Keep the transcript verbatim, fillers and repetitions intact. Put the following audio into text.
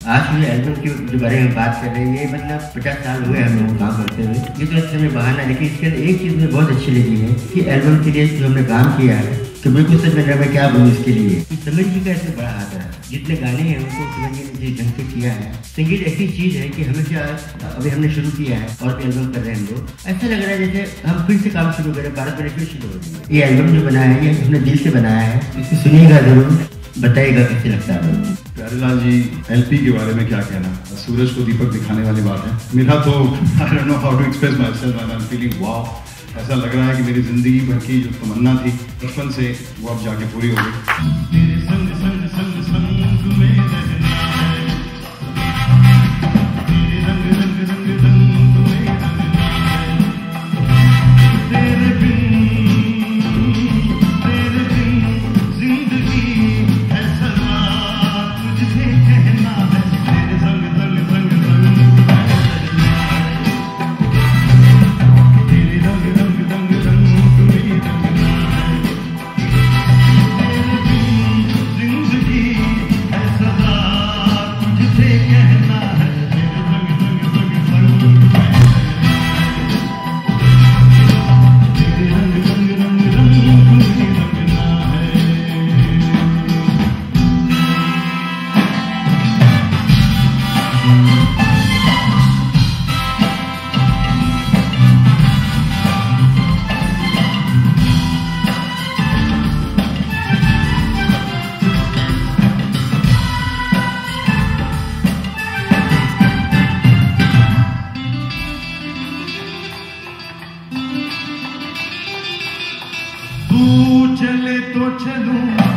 आज भी एल्बम के जो बारे में बात कर रहे हैं, ये मतलब पचास साल हुए हम लोग काम करते हुए। ये तो अच्छा में बहाना है, लेकिन इसके अंदर एक चीज़ मुझे बहुत अच्छी लगी है कि एल्बम के लिए जो हमने काम किया है, तो बिल्कुल सच में मैं क्या बोलूँ इसके लिए, समझ जी का इसमें बड़ा हाथ है। जितने गाने हैं उनको समझ जी ने जिस ढंग से किया है। संगीत ऐसी चीज़ है कि हमेशा अभी हमने शुरू किया है और एल्बम कर रहे हैं हम लोग, ऐसा लग रहा है जैसे हम फिर से काम शुरू करें, भारत में फिर शुरू हो रही है। ये एल्बम जो बनाया है, ये हमने दिल से बनाया है, इसको सुनिएगा जरूर, बताइएगा कैसे लगता है। प्यारेलाल जी, एलपी के बारे में क्या कहना? सूरज को दीपक दिखाने वाली बात है। मेरा तो I don't know how to express myself and I am feeling wow. ऐसा लग रहा है कि मेरी जिंदगी भर की जो तमन्ना थी बचपन से, वो अब जाके पूरी हो गई। तू चले तो चलूं।